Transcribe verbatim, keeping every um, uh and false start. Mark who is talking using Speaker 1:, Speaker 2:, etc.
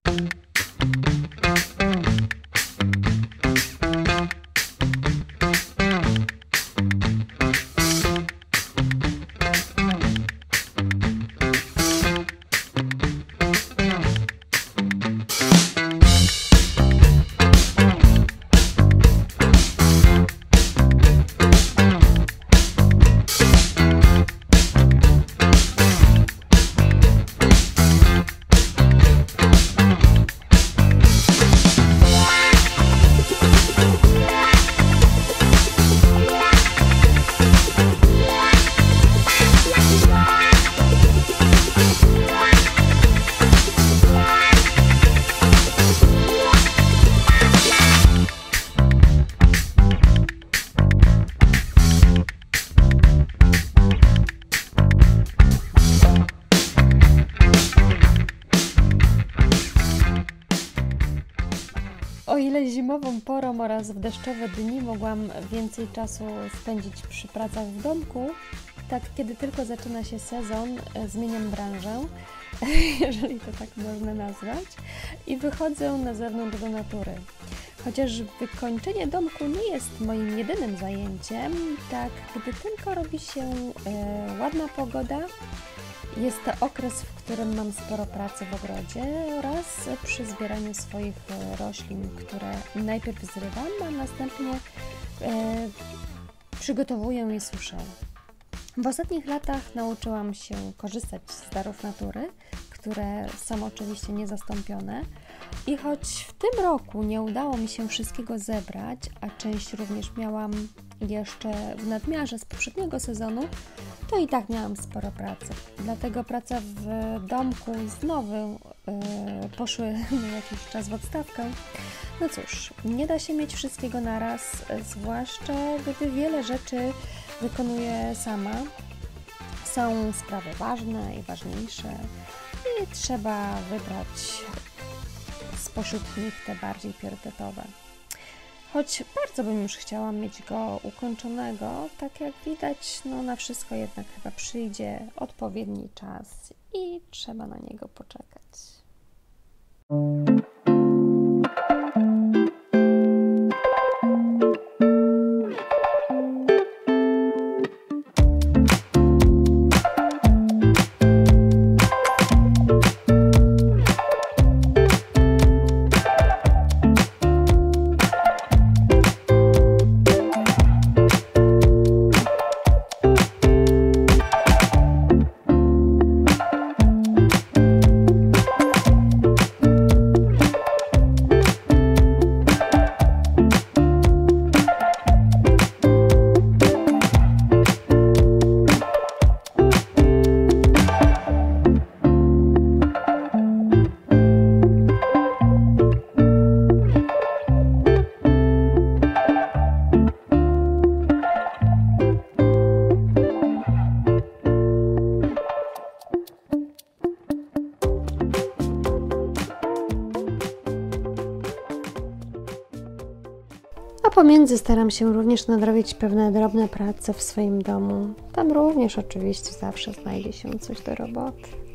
Speaker 1: O ile zimową porą oraz w deszczowe dni mogłam więcej czasu spędzić przy pracach w domku, tak kiedy tylko zaczyna się sezon, zmieniam branżę, jeżeli to tak można nazwać, i wychodzę na zewnątrz do natury. Chociaż wykończenie domku nie jest moim jedynym zajęciem, tak gdy tylko robi się e, ładna pogoda, jest to okres, w którym mam sporo pracy w ogrodzie oraz przy zbieraniu swoich roślin, które najpierw zrywam, a następnie e, przygotowuję i suszę. W ostatnich latach nauczyłam się korzystać z darów natury, które są oczywiście niezastąpione, i choć w tym roku nie udało mi się wszystkiego zebrać, a część również miałam jeszcze w nadmiarze z poprzedniego sezonu, to i tak miałam sporo pracy. Dlatego praca w domku znowu yy, poszły na jakiś czas w odstawkę. No cóż, nie da się mieć wszystkiego naraz, zwłaszcza gdy wiele rzeczy wykonuję sama. Są sprawy ważne i ważniejsze i trzeba wybrać spośród nich te bardziej priorytetowe. Choć bardzo bym już chciała mieć go ukończonego, tak jak widać, no na wszystko jednak chyba przyjdzie odpowiedni czas i trzeba na niego poczekać. A pomiędzy staram się również nadrobić pewne drobne prace w swoim domu. Tam również oczywiście zawsze znajdzie się coś do roboty.